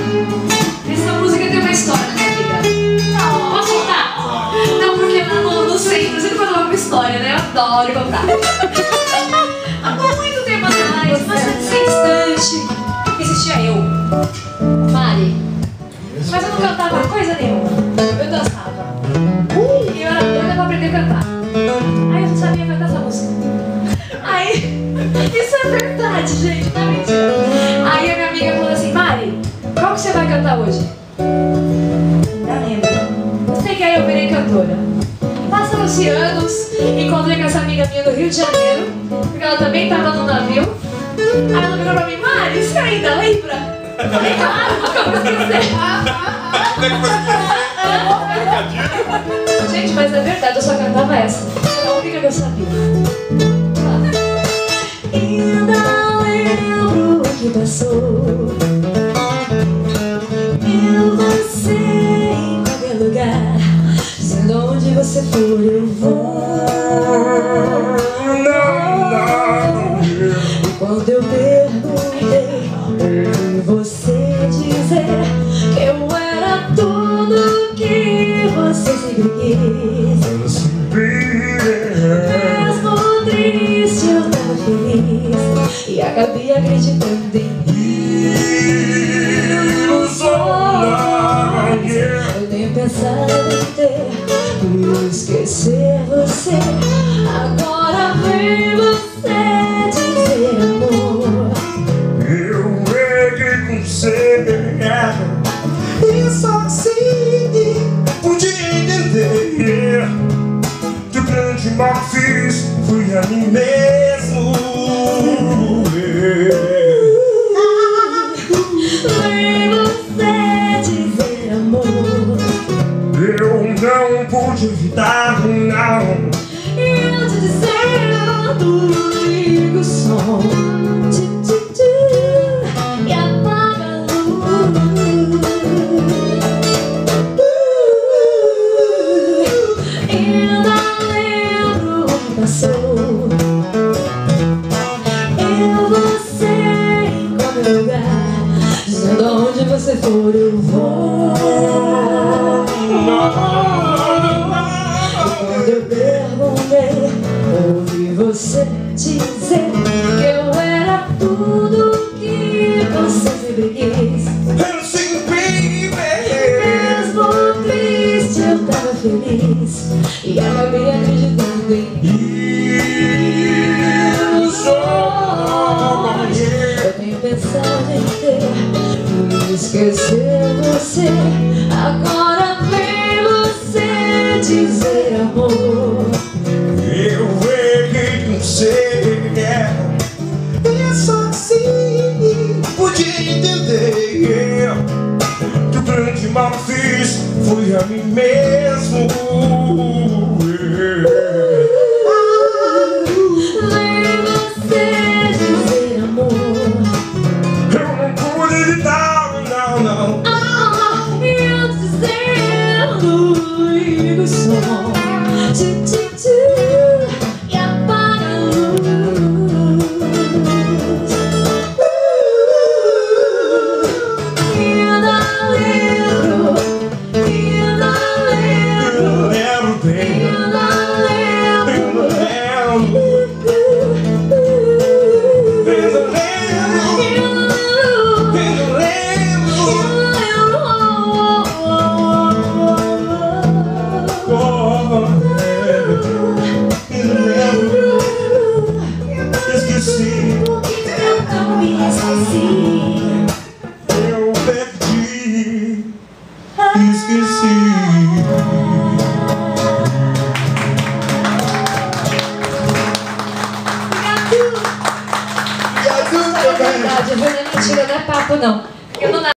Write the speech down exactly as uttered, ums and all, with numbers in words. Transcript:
Essa música tem uma história, né, amiga? Não. Posso contar? Não, porque no, no centro sempre quando eu vou com história, né? Eu adoro contar. Há muito tempo atrás, bastante distante, existia eu, Mari. Mas eu não cantava coisa nenhuma. Eu dançava. E eu era doida pra aprender a cantar. Aí eu não sabia cantar essa música. Aí, isso é verdade, gente, não é mentira. Aí a minha amiga falou assim: Mari, qual que você vai cantar hoje? Não lembro. Eu sei que aí eu virei cantora. Passaram-se anos, encontrei com essa amiga minha no Rio de Janeiro, porque ela também estava no navio. Aí ela virou pra mim: Mari, você ainda lembra? Eu falei: claro, nunca vou esquecer. Gente, mas é verdade, eu só cantava essa. Era a única que eu sabia. Ainda lembro o que passou. Eu, você, em qualquer lugar, dizendo onde você for eu vou. E quando eu perguntei, ouvi você dizer que eu era tudo que você sempre quis. Mesmo triste eu tava feliz e acabei acreditando em ilusões. Eu tenho pensado em ter por esquecer você. Agora vem você dizer amor. Eu errei com você e só assim pude entender que o grande mal que fiz fui a mim mesmo. Vem você dizer amor. Eu não pude evitar, não. E eu te dizendo, liga o som, tchu, tchu, tchu, e apaga a luz. uh, Ainda lembro o que passou. Eu, você, em qualquer lugar, dizendo onde você for eu vou. Quando eu perguntei, ouvi você dizer que eu era tudo que você sempre quis. Mesmo triste eu tava feliz e acabei acreditando em ilusões. Eu tenho pensado em ter por esquecer você. Agora vem você dizer amor. Eu errei com você e só assim pude entender que o grande mal que fiz foi a mim mesmo. Vem você dizer amor. Eu não pude evitar, não, não. Ah, e eu dizendo, liga o som, tchu, tchu, tchu, e apaga a luz. Ainda lembro, ainda lembro, Lembro bem, ainda eu lembro. lembro. Eu esqueci, Eu não me esqueci. eu perdi, esqueci. É verdade, viu? Não é mentira, não é papo não. Eu não